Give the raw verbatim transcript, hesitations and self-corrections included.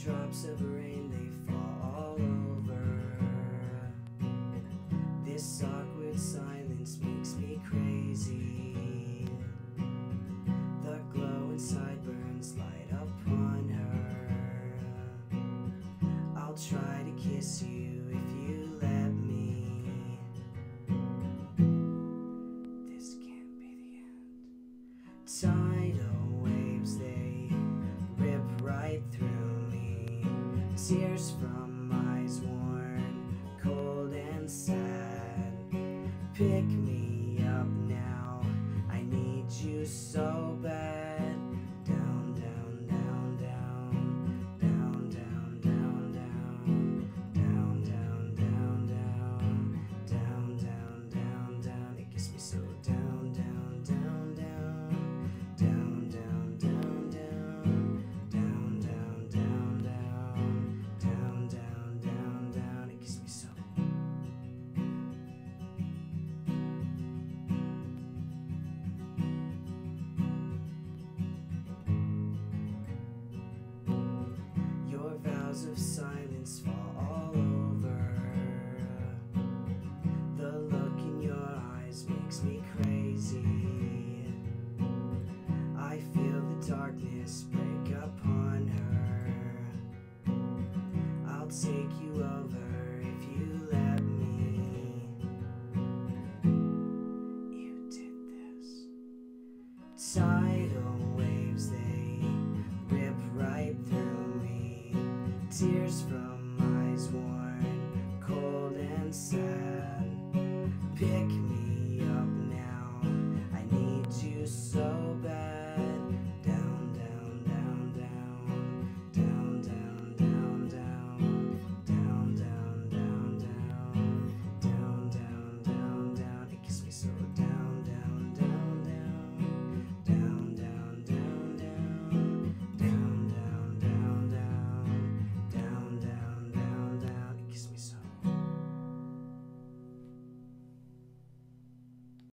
Drops of rain, they fall all over. This awkward silence makes me crazy. The glow inside burns light upon her. I'll try to kiss you if you let me. This can't be the end. Tidal waves, they rip right through me. Tears from eyes worn cold and sad. Pick me up now, I need you so bad. Down, down, down, down, down, down, down, down, down, down, down, down, down, down, down. It gets me so down, down, down, down, down, down, down, down, down, down, down, down, down, down, down. It gets me so. Your vows of silence fall all over. The look in your eyes makes me crazy. I feel the darkness break upon her. I'll take you over if you let me. You did this. Tidal waves, they rip right through me. Tears from